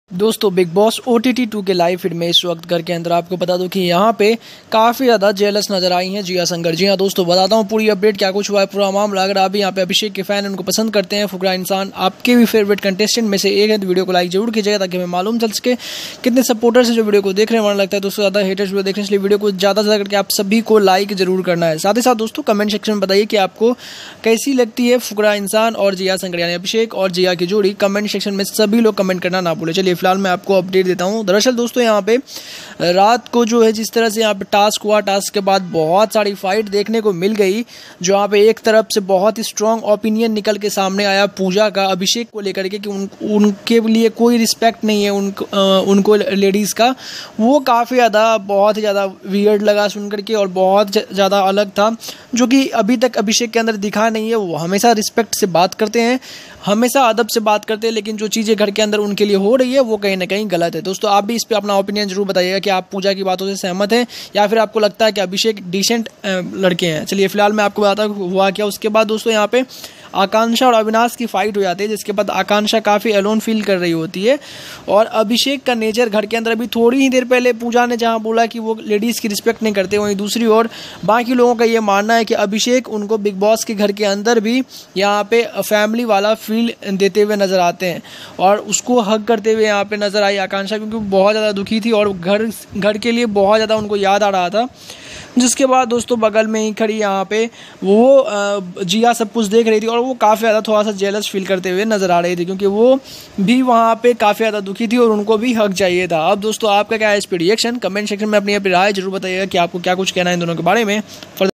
दोस्तों big boss OTT 2 के live feed में इस वक्त घर के अंदर आपको बता दूं कि यहाँ पे काफ़ी ज़्यादा जेलस नजर आई हैं जिया शंकर। जी हाँ दोस्तों, बताता हूँ पूरी अपडेट क्या कुछ हुआ है, पूरा मामला। अगर आप भी यहाँ पे अभिषेक के फैन उनको पसंद करते हैं, फुकरा इंसान आपके भी फेवरेट कंटेस्टेंट में से एक है, तो वीडियो को लाइक जरूर कीजिएगा ताकि हमें मालूम चल सके कितने सपोर्टर्स जो वीडियो को देख रहे हैं। लगता है दोस्तों ज़्यादा हेटर्स वीडियो देखने, इसलिए वीडियो को ज़्यादा से ज़्यादा करके आप सभी को लाइक जरूर करना है। साथ ही साथ दोस्तों कमेंट सेक्शन में बताइए कि आपको कैसी लगती है फुकरा इंसान और जिया शंकर, यानी अभिषेक और जिया की जोड़ी। कमेंट सेक्शन में सभी लोग कमेंट करना ना भूलें। चलिए फिलहाल मैं आपको अपडेट देता हूं। दरअसल दोस्तों यहाँ पे रात को जो है जिस तरह से यहाँ पे टास्क हुआ, टास्क के बाद बहुत सारी फाइट देखने को मिल गई। जो यहाँ पे एक तरफ से बहुत ही स्ट्रॉन्ग ओपिनियन निकल के सामने आया पूजा का अभिषेक को लेकर के कि उनके लिए कोई रिस्पेक्ट नहीं है उनको लेडीज़ का। वो काफ़ी ज़्यादा बहुत ही ज़्यादा वियर्ड लगा सुन करके और बहुत ज़्यादा अलग था, जो कि अभी तक अभिषेक के अंदर दिखा नहीं है। वो हमेशा रिस्पेक्ट से बात करते हैं, हमेशा अदब से बात करते हैं, लेकिन जो चीज़ें घर के अंदर उनके लिए हो रही है वो कहीं ना कहीं गलत है। दोस्तों आप भी इस पे अपना ओपिनियन जरूर बताइएगा कि आप पूजा की बातों से सहमत हैं या फिर आपको लगता है कि अभिषेक डिसेंट लड़के हैं। चलिए फिलहाल मैं आपको बताता हूँ हुआ क्या। उसके बाद दोस्तों यहाँ पे आकांक्षा और अविनाश की फाइट हो जाती है, जिसके बाद आकांक्षा काफ़ी अलोन फील कर रही होती है और अभिषेक का नेचर घर के अंदर अभी थोड़ी ही देर पहले पूजा ने जहां बोला कि वो लेडीज़ की रिस्पेक्ट नहीं करते, वहीं दूसरी ओर बाकी लोगों का ये मानना है कि अभिषेक उनको बिग बॉस के घर के अंदर भी यहाँ पे फैमिली वाला फील देते हुए नज़र आते हैं और उसको हग करते हुए यहाँ पे नज़र आई आकांक्षा, क्योंकि बहुत ज़्यादा दुखी थी और घर के लिए बहुत ज़्यादा उनको याद आ रहा था। जिसके बाद दोस्तों बगल में ही खड़ी यहाँ पे वो जिया सब कुछ देख रही थी और वो काफ़ी ज़्यादा थोड़ा सा जेलस फील करते हुए नज़र आ रही थी, क्योंकि वो भी वहाँ पे काफ़ी ज़्यादा दुखी थी और उनको भी हक चाहिए था। अब दोस्तों आपका क्या है इस पर रिएक्शन, कमेंट सेक्शन में अपनी राय जरूर बताइएगा कि आपको क्या कुछ कहना है इन दोनों के बारे में।